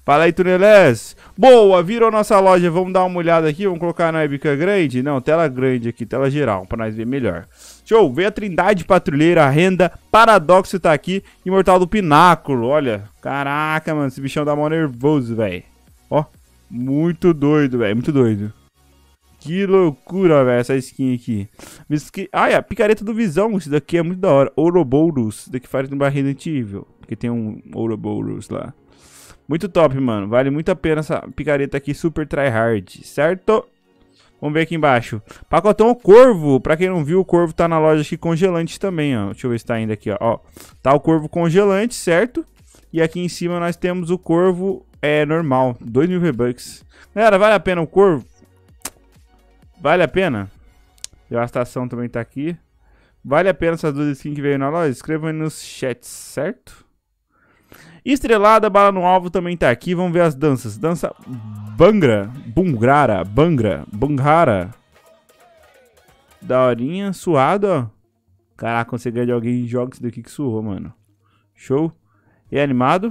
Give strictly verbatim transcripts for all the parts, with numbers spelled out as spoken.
Fala aí, Tunelés. Boa, virou nossa loja. Vamos dar uma olhada aqui. Vamos colocar na webcam grande? Não, tela grande aqui, tela geral, pra nós ver melhor. Show, veio a Trindade Patrulheira, a Renda, Paradoxo tá aqui, Imortal do Pináculo. Olha, caraca, mano, esse bichão dá mó nervoso, velho. Ó, muito doido, velho, muito doido. Que loucura, velho, essa skin aqui. Ah, é, a picareta do Visão, isso daqui é muito da hora. Ouroboros, isso daqui faz no Resident Evil, porque tem um Ouroboros lá. Muito top, mano. Vale muito a pena essa picareta aqui, super tryhard, certo? Vamos ver aqui embaixo. Pacotão Corvo. Pra quem não viu, o Corvo tá na loja aqui congelante também, ó. Deixa eu ver se tá ainda aqui, ó. ó. Tá o Corvo congelante, certo? E aqui em cima nós temos o Corvo é, normal. dois mil V-Bucks. Galera, vale a pena o Corvo? Vale a pena? Devastação também tá aqui. Vale a pena essas duas skins que veio na loja? Escrevam aí nos chats, certo? Estrelada, bala no alvo também tá aqui. Vamos ver as danças. Dança Bangra, Bungrara, Bangra, Bunghara. Daorinha, suado, ó. Caraca, quando você ganha de alguém, joga isso daqui que suou, mano. Show. E animado.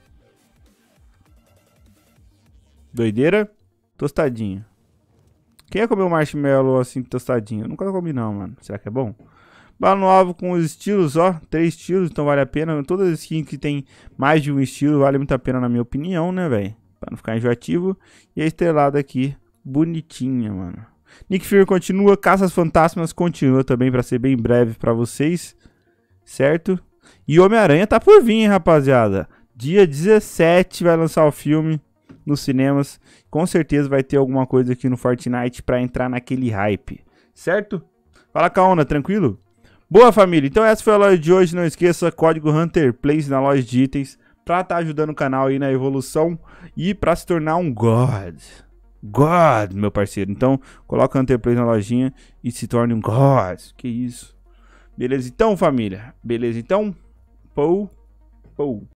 Doideira. Tostadinho. Quem ia comer um marshmallow assim, tostadinho? Eu nunca comi não, mano. Será que é bom? Bala no alvo com os estilos, ó. Três estilos, então vale a pena. Todas as skins que tem mais de um estilo vale muito a pena na minha opinião, né, velho? Pra não ficar enjoativo. E a estrelada aqui, bonitinha, mano. Nick Fury continua. Caças Fantasmas continua também, pra ser bem breve pra vocês. Certo? E Homem-Aranha tá por vir, hein, rapaziada. Dia dezessete vai lançar o filme nos cinemas. Com certeza vai ter alguma coisa aqui no Fortnite pra entrar naquele hype. Certo? Fala, Kaona, tranquilo? Boa, família, então essa foi a loja de hoje. Não esqueça, código HunterPlays na loja de itens pra estar ajudando o canal aí na evolução e pra se tornar um God. God, meu parceiro. Então, coloca HunterPlays na lojinha e se torne um God. Que isso. Beleza então, família? Beleza então? Pou, pou.